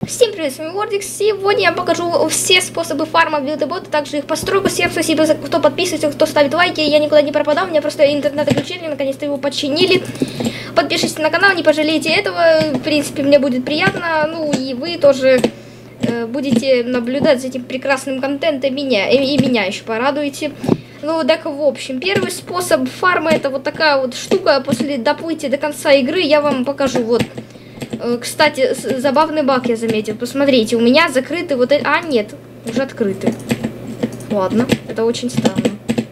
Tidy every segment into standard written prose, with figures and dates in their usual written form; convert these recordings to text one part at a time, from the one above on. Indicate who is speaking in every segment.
Speaker 1: Всем привет, с вами Вордикс. Сегодня я покажу все способы фарма билдебота, также их постройку. Всем спасибо, кто подписывается, кто ставит лайки. Я никуда не пропадал, у меня просто интернет отключили, наконец-то его починили. Подпишитесь на канал, не пожалейте этого. В принципе, мне будет приятно. Ну и вы тоже будете наблюдать за этим прекрасным контентом и меня еще порадуете. Ну, так, в общем, первый способ фарма — это вот такая вот штука. После доплытия до конца игры я вам покажу. Вот. Кстати, забавный баг я заметил. Посмотрите, у меня закрыты вот эти... А, нет, уже открыты. Ладно, это очень странно.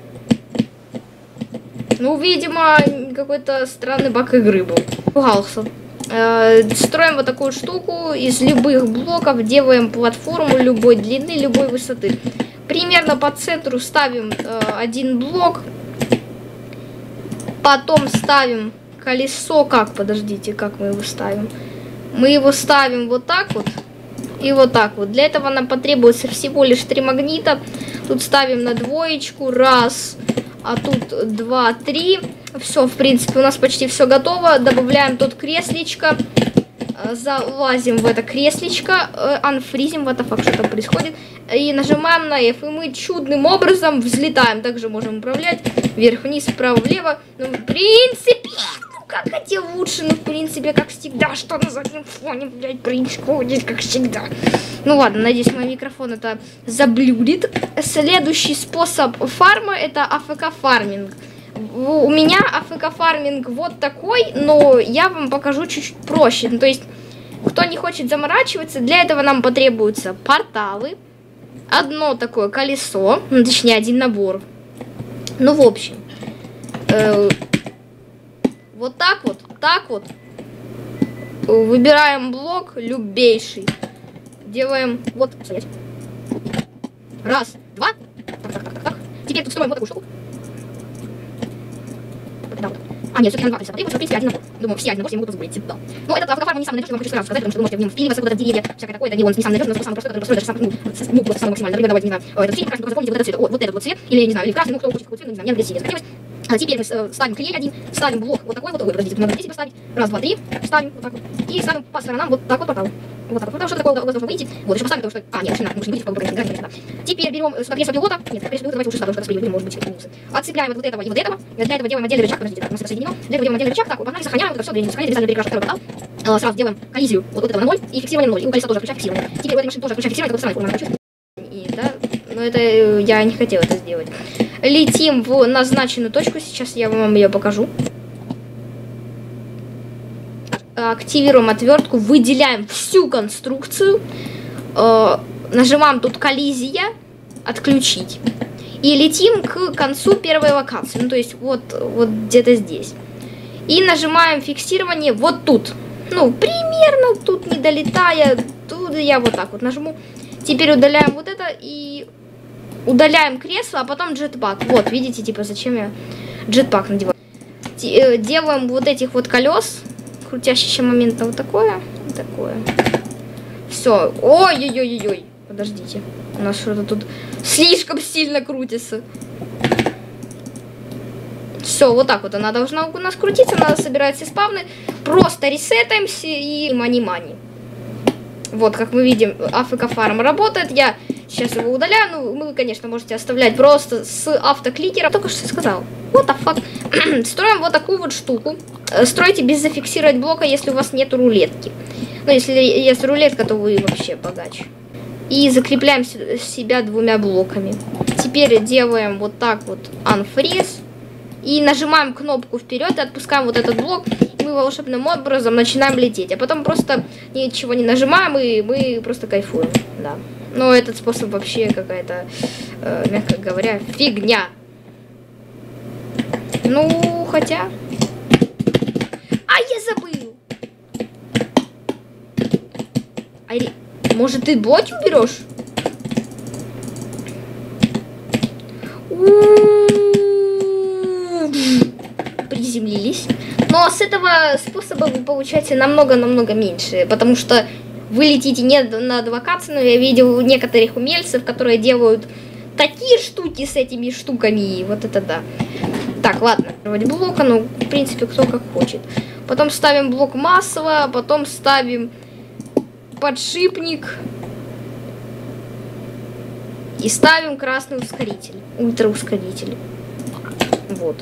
Speaker 1: Ну, видимо, какой-то странный баг игры был. Пугался. Строим вот такую штуку. Из любых блоков делаем платформу любой длины, любой высоты. Примерно по центру ставим один блок. Потом ставим колесо. Подождите, как мы его ставим? Мы его ставим вот так вот и вот так вот. Для этого нам потребуется всего лишь 3 магнита. Тут ставим на двоечку. Раз. А тут 2, 3. Все, в принципе, у нас почти все готово. Добавляем тут креслечко. Залазим в это креслечко. Анфризим, what the fuck, что там происходит. И нажимаем на F. И мы чудным образом взлетаем. Также можем управлять вверх-вниз, вправо-влево. Ну, в принципе... Как хотел лучше, но в принципе, как всегда, что на заднем фоне, блядь, происходит, как всегда. Ну ладно, надеюсь, мой микрофон это заблюдит. Следующий способ фарма — это АФК фарминг. У меня АФК фарминг вот такой, но я вам покажу чуть-чуть проще. Ну, то есть, кто не хочет заморачиваться, для этого нам потребуются порталы, одно такое колесо, ну, точнее, один набор. Ну, в общем... Вот так вот. Выбираем блок любейший. Делаем вот, стоять. Раз, два. Так. Теперь тут строим вот такую штуку. А, нет, все-таки на 2 потребуется, в принципе, один набор. Думаю, все один набор себе могут позволить, да. Но этот АФК фарм не самый надежный, я вам хочу сразу сказать, потому что вы можете в нем впиливаться куда-то в деревья, всякое такое. Это не он не самый надежный, но самый простой, который построен даже сам, ну, самый максимально. Например, давайте, не знаю, этот цвет, красный, запомните вот этот цвет, вот этот вот цвет, или, не знаю, или красный, ну, кто хочет какой цвет, ну, не знаю, мне здесь синий захотелось. А теперь мы ставим клей один, ставим блок вот такой вот, ой, подождите, тут надо здесь поставить. Раз, два, три, ставим вот так вот. И ставим по сторонам вот так вот портал. Вот так вот. Потому что такое у вас должно выйти. Вот, еще поставим, потому что... А, нет, машина, может не быть, конечно, да. Теперь берем кресло пилота. Нет, кресло пилота давайте лучше сюда, потому что может быть минусы. Отцепляем вот этого и вот этого. Для этого делаем отдельный рычаг, подождите, так, у нас это соединено. Для этого делаем отдельный рычаг, так, вот, погнали, сохраняем, это все, две сохраняем, обязательно перекрашиваем второй портал. Сразу делаем коллизию вот этого на 0 и фиксирование на 0. И у колеса тоже включаем фиксирование. Теперь у этой машины тоже включаем фиксирование, это вот странная форма, и, да, но это я не хотела это сделать. Летим в назначенную точку. Сейчас я вам ее покажу. Активируем отвертку. Выделяем всю конструкцию. Нажимаем тут коллизия. Отключить. И летим к концу первой локации. Ну, то есть вот где-то здесь. И нажимаем фиксирование вот тут. Ну, примерно тут, не долетая. Тут я вот так вот нажму. Теперь удаляем вот это и... Удаляем кресло, а потом джетпак. Вот, видите, типа, зачем я джетпак надеваю. Делаем вот этих вот колес. Крутящийся момент на вот такое. Вот такое. Все. Ой-ой-ой-ой. Подождите. У нас что-то тут слишком сильно крутится. Все, вот так вот она должна у нас крутиться. Надо собирать все спавны. Просто ресетаемся и мани-мани. Вот, как мы видим, АФК фарм работает. Я сейчас его удаляю. Ну, вы, конечно, можете оставлять просто с автокликера. Только что сказал. What the fuck. Строим вот такую вот штуку. Стройте без зафиксировать блока, если у вас нет рулетки. Ну, если есть рулетка, то вы вообще богач. И закрепляем себя 2 блоками. Теперь делаем вот так вот unfreeze. И нажимаем кнопку вперед и отпускаем вот этот блок. И мы волшебным образом начинаем лететь. А потом просто ничего не нажимаем, и мы просто кайфуем. Да. Но этот способ вообще какая-то, мягко говоря, фигня. Ну, хотя... А, я забыл! Может, ты блоки уберешь? Приземлились. Но с этого способа вы получаете намного-намного меньше, потому что вы летите не над локацией, но я видел некоторых умельцев, которые делают такие штуки с этими штуками, и вот это да. Так, ладно, вроде блока, ну, в принципе, кто как хочет. Потом ставим блок массово, потом ставим подшипник. И ставим красный ускоритель. Ультраускоритель. Вот.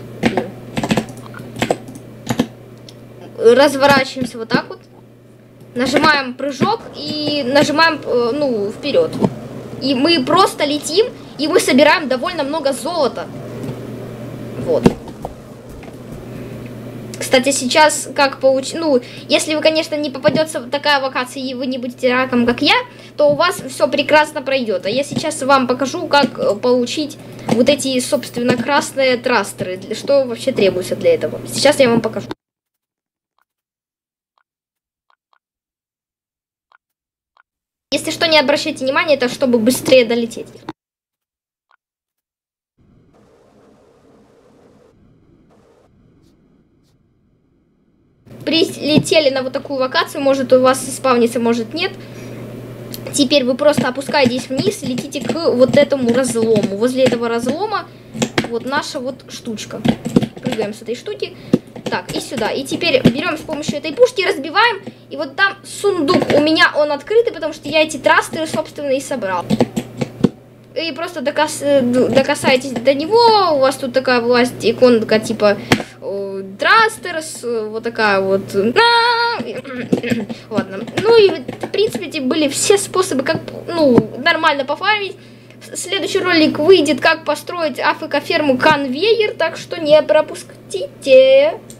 Speaker 1: Разворачиваемся вот так вот. Нажимаем прыжок и нажимаем, ну, вперед. И мы просто летим, и мы собираем довольно много золота. Вот. Кстати, сейчас как получить... Ну, если вы, конечно, не попадется такая локация, и вы не будете раком, как я, то у вас все прекрасно пройдет. А я сейчас вам покажу, как получить вот эти, собственно, красные трастеры. Что вообще требуется для этого. Сейчас я вам покажу. Если что, не обращайте внимания, это чтобы быстрее долететь. Прилетели на вот такую локацию, может у вас спавнится, может нет. Теперь вы просто опускаетесь вниз и летите к вот этому разлому. Возле этого разлома вот наша вот штучка. Прыгаем с этой штуки. Так, и сюда. И теперь берем с помощью этой пушки, разбиваем. И вот там сундук. У меня он открытый, потому что я эти трастеры, собственно, и собрал. И просто докасаетесь до него. У вас тут такая власть, иконка типа трастерс. Вот такая вот. Ладно. Ну и в принципе эти были все способы, как, ну, нормально пофармить. Следующий ролик выйдет, как построить АФК-ферму конвейер, так что не пропустите.